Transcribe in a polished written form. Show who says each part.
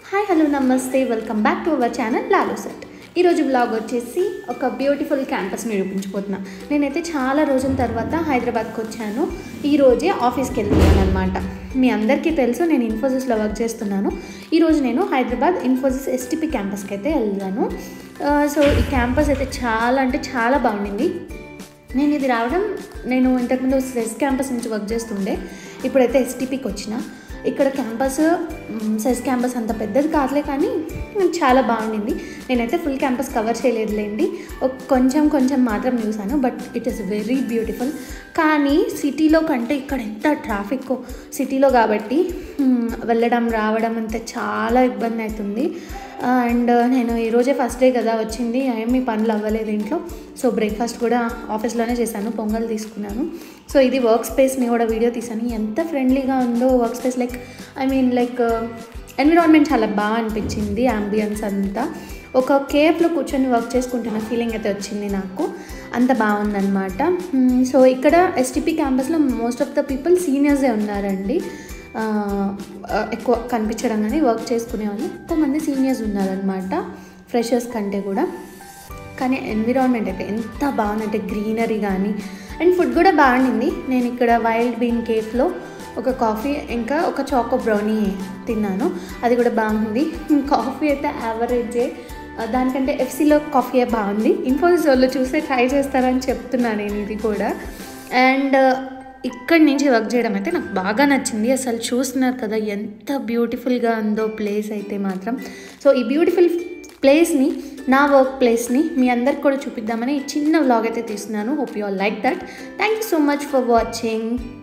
Speaker 1: Hi hello namaste welcome back to our channel Lalu set. ఈరోజు blog వచ్చేసి ఒక బ్యూటిఫుల్ క్యాంపస్ని నిరూపించుకుంటున్నా. నేనైతే చాలా రోజుల తర్వాత హైదరాబాద్కి వచ్చాను. ఈరోజే ఆఫీస్కి వెళ్తున్నాను అనమాట. మీ అందరికీ తెలుసు నేను ఇన్ఫోసిస్లో వర్క్ చేస్తున్నాను. ఈరోజు నేను హైదరాబాద్ ఇన్ఫోసిస్ ఎస్టీపీ క్యాంపస్కి అయితే వెళ్ళాను. సో ఈ క్యాంపస్ అయితే చాలా అంటే చాలా బాగుండింది. నేను ఇంతకుముందు సెస్ క్యాంపస్ నుంచి వర్క్ చేస్తుండే, ఇప్పుడైతే ఎస్టీపీకి వచ్చిన. ఇక్కడ క్యాంపస్ సెస్ క్యాంపస్ అంత పెద్దది కాదులే, కానీ చాలా బాగుండింది. నేనైతే ఫుల్ క్యాంపస్ కవర్ చేయలేదులేండి, కొంచెం మాత్రం చూసాను. But it is very beautiful. కానీ సిటీలో కంటే ఇక్కడ ఎంత ట్రాఫిక్, సిటీలో కాబట్టి వెళ్ళడం రావడం అంతే చాలా ఇబ్బంది అవుతుంది. అండ్ నేను ఈరోజే ఫస్ట్ డే కదా వచ్చింది, ఏమీ పనులు అవ్వలేదు ఇంట్లో. సో బ్రేక్ఫాస్ట్ కూడా ఆఫీస్లోనే చేశాను, పొంగల్ తీసుకున్నాను. సో ఇది వర్క్ స్పేస్ని కూడా వీడియో తీసాను. ఎంత ఫ్రెండ్లీగా ఉందో వర్క్ స్పేస్, లైక్ ఎన్విరాన్మెంట్ చాలా బాగా అనిపించింది. అంబియన్స్ అంతా ఒక కేఫ్లో కూర్చొని వర్క్ చేసుకుంటున్న ఫీలింగ్ అయితే వచ్చింది నాకు. అంత బాగుందన్నమాట. సో ఇక్కడ ఎస్టీపీ క్యాంపస్లో మోస్ట్ ఆఫ్ ద పీపుల్ సీనియర్సే ఉన్నారండి. ఎక్కువ కనిపించడం కానీ వర్క్ చేసుకునే వాళ్ళు ఎక్కువ మంది సీనియర్స్ ఉన్నారనమాట, ఫ్రెషర్స్ కంటే కూడా. కానీ ఎన్విరాన్మెంట్ అయితే ఎంత బాగుందంటే గ్రీనరీ కానీ, అండ్ ఫుడ్ కూడా బాగుండింది. నేను ఇక్కడ వైల్డ్ బీన్ కేఫ్లో ఒక కాఫీ ఇంకా ఒక చాకో బ్రౌనీ తిన్నాను, అది కూడా బాగుంది. కాఫీ అయితే యావరేజే, దానికంటే ఎఫ్సీలో కాఫీ బాగుంది. ఇన్ఫోసిస్ వాళ్ళు చూస్తే ట్రై చేస్తారని చెప్తున్నాను నేను ఇది కూడా. అండ్ ఇక్కడి నుంచి వర్క్ చేయడం అయితే నాకు బాగా నచ్చింది. అసలు చూస్తున్నారు కదా ఎంత బ్యూటిఫుల్గా ఉందో ప్లేస్ అయితే మాత్రం. సో ఈ బ్యూటిఫుల్ ప్లేస్ని, నా వర్క్ ప్లేస్ని మీ అందరికి కూడా చూపిద్దామని ఈ చిన్న వ్లాగ్ అయితే తీస్తున్నాను. Hope you all like that. Thank you so much for watching.